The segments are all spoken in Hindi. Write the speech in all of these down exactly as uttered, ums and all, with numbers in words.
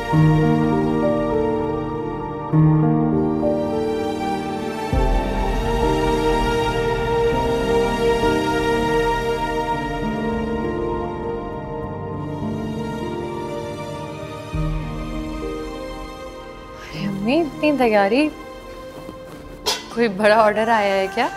इतनी तैयारी, कोई बड़ा ऑर्डर आया है क्या?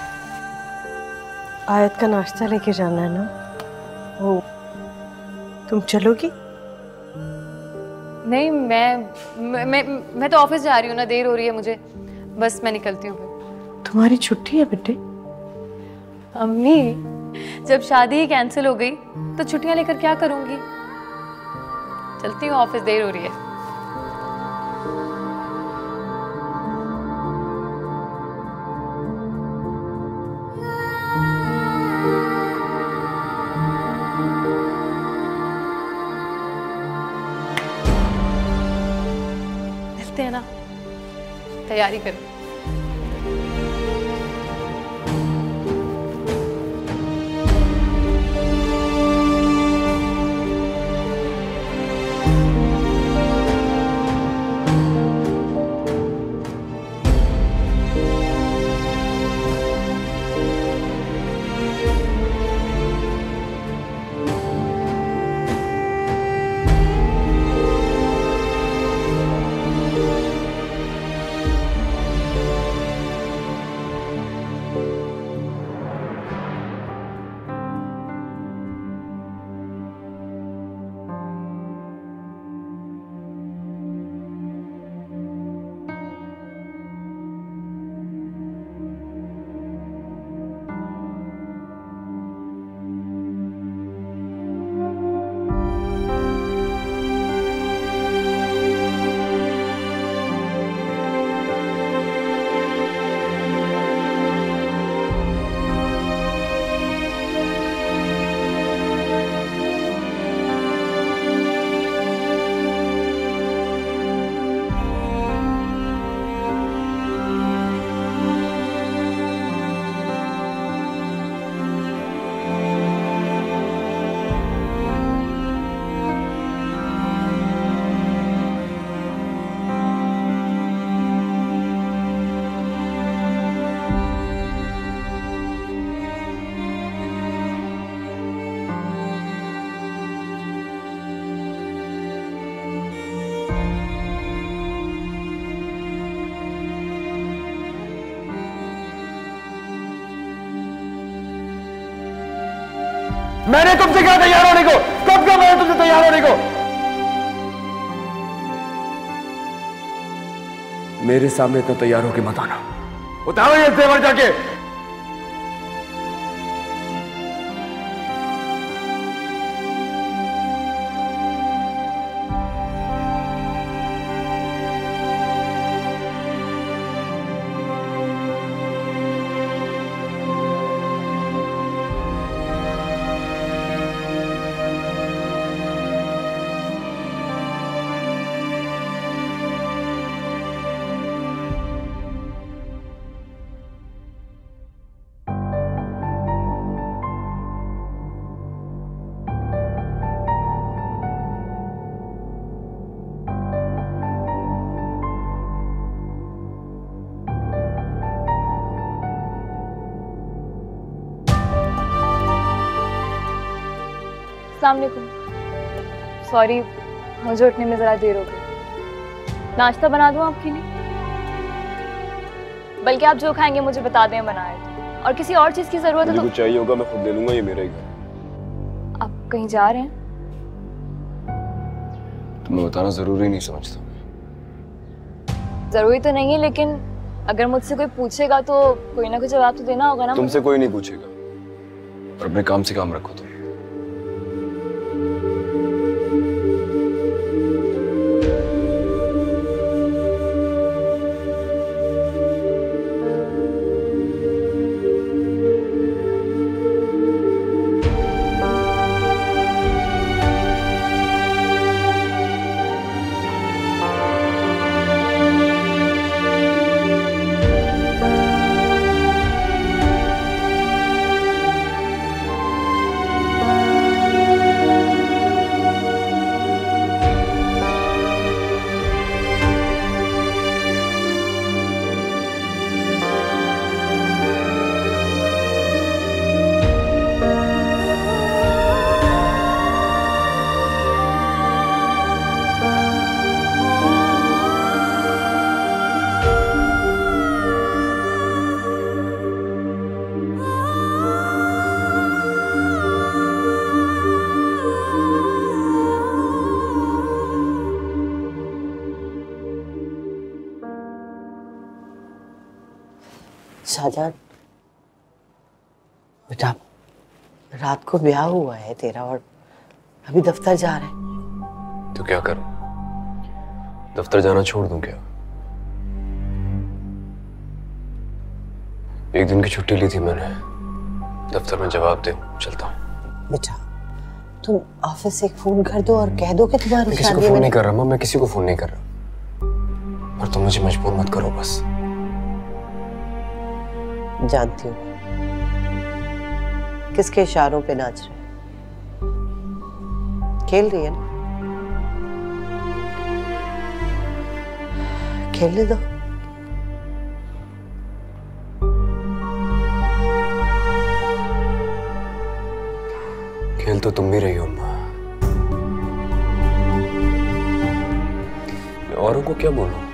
आयत का नाश्ता लेके जाना है ना, वो तुम चलोगी? नहीं, मैं मैं मैं तो ऑफिस जा रही हूँ ना, देर हो रही है मुझे, बस मैं निकलती हूँ फिर। तुम्हारी छुट्टी है बेटे? अम्मी, जब शादी ही कैंसिल हो गई तो छुट्टियाँ लेकर क्या करूँगी? चलती हूँ, ऑफिस देर हो रही है। मिलते हैं ना, तैयारी करो। मैंने तुमसे कहा तैयार होने को, कब कहा मैंने तुमसे तैयार होने को? मेरे सामने इतना तैयार होके मत आना, उतारो ये तेवर जाके। अस्सलाम वालेकुम। सॉरी, मुझे उठने में ज़रा देर हो गई। नाश्ता बना दूँ आपके लिए? बल्कबल्कि आप जो खाएंगे मुझे बता दें बनाए तो। और किसी और चीज़ की ज़रूरत है तो कुछ चाहिए होगा मैं खुद ले लूँगा, ये मेरा ही घर। आप कहीं जा रहे हैं? तुम्हें बताना ज़रूरी नहीं समझता। ज़रूरी तो नहीं है, लेकिन अगर मुझसे कोई पूछेगा तो कोई ना कोई जवाब तो देना होगा ना। तुमसे कोई नहीं पूछेगा, और अपने काम से काम रखो तुम। शाहजहां, बेटा रात को ब्याह हुआ है तेरा और अभी दफ्तर जा रहे हैं। तो क्या करूं? दफ्तर जाना छोड़ दूं क्या? एक दिन की छुट्टी ली थी मैंने, दफ्तर में जवाब दे चलता हूं। बेटा तुम ऑफिस से एक फोन कर दो और कह दो कि तुम्हारी मैं किसी को फोन नहीं कर रहा, मैं किसी को फोन नहीं कर रहा। और तुम मुझे मजबूर मत करो बस। जानती हूँ किसके इशारों पे नाच रहे, खेल रही है ना, खेलने दो। खेल तो तुम भी रही हो अम्मा। मैं औरों को क्या बोलूं?